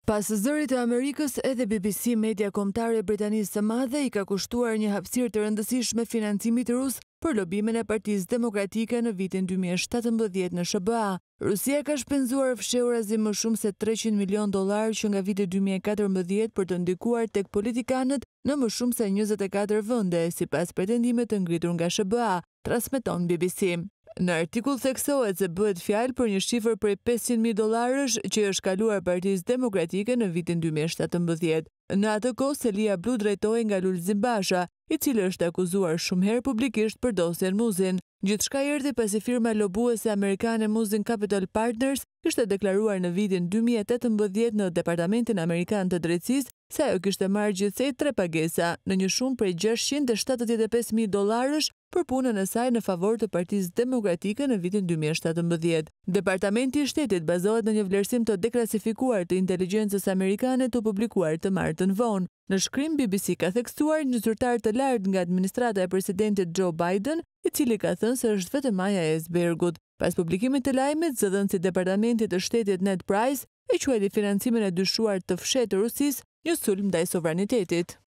Pas zërit të Amerikës, edhe BBC media kombëtare e Britanisë së Madhe i ka kushtuar një hapësirë të rëndësishme financimit rus për lobimin e Partisë Demokratike në vitin 2017 në SBA. Rusia ka shpenzuar fshehurazi më shumë se $300 milion që nga viti 2014 për të ndikuar tek politikanët në më shumë se 24 vende, sipas pretendimeve të ngritur nga SBA, transmeton BBC. Në artikull theksohet se bëhet fjalë për një shifër prej $500.000 që është kaluar Partisë Demokratike në vitin 2017. Në atë kohë selia blu drejtohej nga Lulzim Basha, i cili është akuzuar shumë herë publikisht për dosjen Muzin. Gjithçka erdhi pasi firma lobuese amerikane Muzin Capital Partners kishte deklaruar në vitin 2018 në Departamentin Amerikan të Drejtësisë se ajo kishte marrë gjithsej 3 pagesa në një shumë prej $675.000 për punën e saj në favor të Partisë Demokratike në vitin 2017. Departamenti i Shtetit bazohet në një vlerësim të deklasifikuar të inteligjencës amerikane të publikuar të martën vonë. Në shkrim, BBC ka theksuar një zyrtar të lartë nga administrata e presidentit Joe Biden, i cili ka thënë se është vetëm maja e icebergut. Pas publikimit të lajmit, zëdhënësi i Departamentit të Shtetit Ned Price e quajti financimin e dyshuar të fshehtë të Rusisë një sulm ndaj sovranitetit.